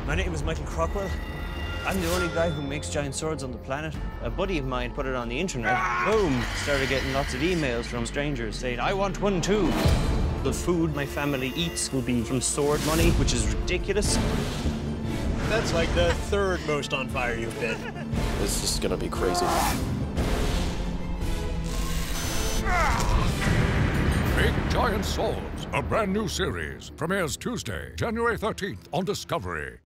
My name is Michael Crockwell. I'm the only guy who makes giant swords on the planet. A buddy of mine put it on the internet. Boom! Started getting lots of emails from strangers saying, I want one too. The food my family eats will be from sword money, which is ridiculous. That's like the third most on fire you've been. This is gonna be crazy. Big Giant Swords, a brand new series, premieres Tuesday, January 13th on Discovery.